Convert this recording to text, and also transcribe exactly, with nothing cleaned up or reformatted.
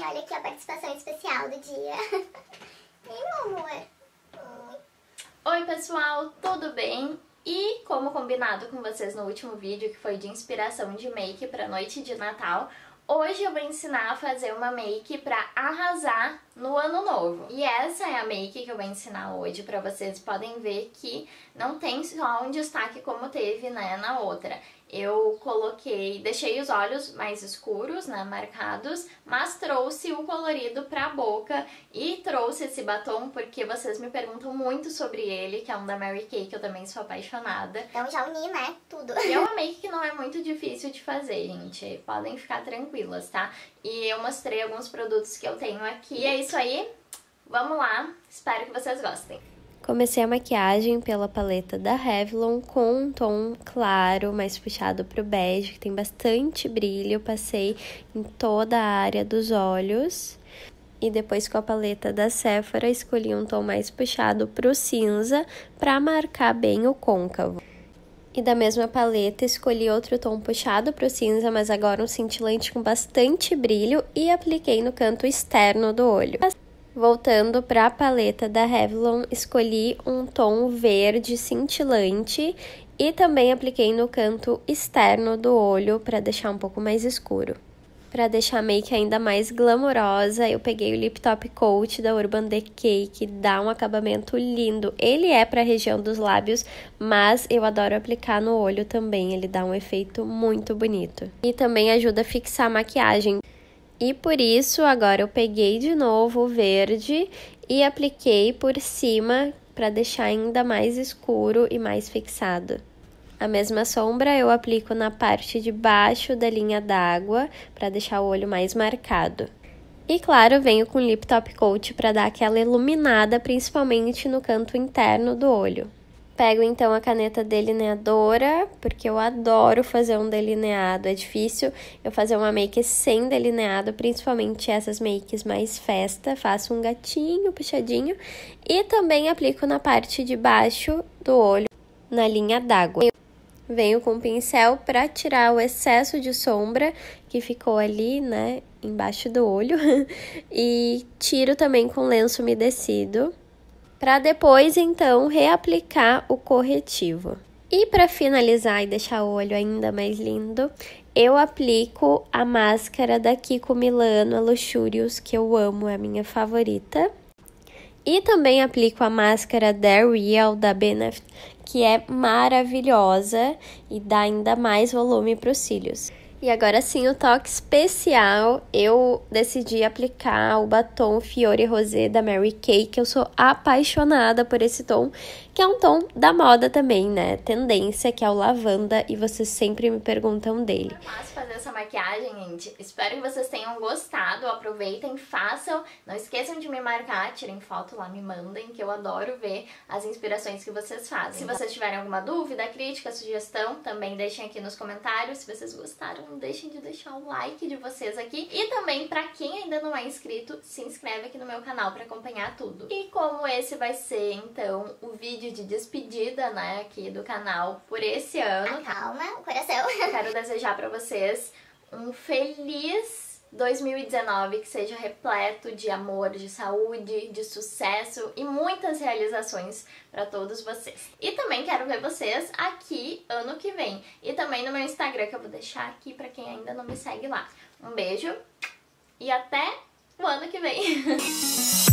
olha aqui a participação especial do dia. E meu amor? Oi pessoal, tudo bem? E como combinado com vocês no último vídeo, que foi de inspiração de make para noite de Natal, hoje eu vou ensinar a fazer uma make para arrasar no ano novo. E essa é a make que eu vou ensinar hoje para vocês. Podem ver que não tem só um destaque como teve, né, na outra. Eu coloquei, deixei os olhos mais escuros, né, marcados, mas trouxe o colorido pra boca e trouxe esse batom porque vocês me perguntam muito sobre ele, que é um da Mary Kay, que eu também sou apaixonada. Então já uni, né, tudo. E é uma make que não é muito difícil de fazer, gente. Podem ficar tranquilas, tá? E eu mostrei alguns produtos que eu tenho aqui. E é isso aí, vamos lá, espero que vocês gostem. Comecei a maquiagem pela paleta da Revlon com um tom claro, mais puxado pro bege, que tem bastante brilho. Passei em toda a área dos olhos. E depois com a paleta da Sephora, escolhi um tom mais puxado pro cinza, para marcar bem o côncavo. E da mesma paleta, escolhi outro tom puxado pro cinza, mas agora um cintilante com bastante brilho, e apliquei no canto externo do olho. Voltando para a paleta da Revlon, escolhi um tom verde cintilante e também apliquei no canto externo do olho para deixar um pouco mais escuro. Para deixar a make ainda mais glamourosa, eu peguei o Lip Top Coat da Urban Decay, que dá um acabamento lindo. Ele é para a região dos lábios, mas eu adoro aplicar no olho também, ele dá um efeito muito bonito. E também ajuda a fixar a maquiagem. E por isso, agora eu peguei de novo o verde e apliquei por cima para deixar ainda mais escuro e mais fixado. A mesma sombra eu aplico na parte de baixo da linha d'água para deixar o olho mais marcado. E claro, venho com Lip Top Coat para dar aquela iluminada, principalmente no canto interno do olho. Pego então a caneta delineadora, porque eu adoro fazer um delineado. É difícil eu fazer uma make sem delineado, principalmente essas makes mais festa. Faço um gatinho puxadinho e também aplico na parte de baixo do olho, na linha d'água. Venho com o pincel para tirar o excesso de sombra que ficou ali, né, embaixo do olho. E tiro também com lenço umedecido, para depois, então, reaplicar o corretivo. E para finalizar e deixar o olho ainda mais lindo, eu aplico a máscara da Kiko Milano, a Luxurious, que eu amo, é a minha favorita. E também aplico a máscara da Real, da Benefit, que é maravilhosa e dá ainda mais volume para os cílios. E agora sim, o toque especial, eu decidi aplicar o batom Fiore Rosé da Mary Kay, que eu sou apaixonada por esse tom, que é um tom da moda também, né? Tendência, que é o lavanda, e vocês sempre me perguntam dele. É fácil fazer essa maquiagem, gente. Espero que vocês tenham gostado, aproveitem, façam. Não esqueçam de me marcar, tirem foto lá, me mandem, que eu adoro ver as inspirações que vocês fazem. Se vocês tiverem alguma dúvida, crítica, sugestão, também deixem aqui nos comentários. Se vocês gostaram, não deixem de deixar o like de vocês aqui. E também, pra quem ainda não é inscrito, se inscreve aqui no meu canal pra acompanhar tudo. E como esse vai ser, então, o vídeo de despedida, né, aqui do canal por esse ano. Calma, o coração. Quero desejar pra vocês um feliz dois mil e dezenove, que seja repleto de amor, de saúde, de sucesso e muitas realizações para todos vocês. E também quero ver vocês aqui ano que vem. E também no meu Instagram, que eu vou deixar aqui para quem ainda não me segue lá. Um beijo e até o ano que vem!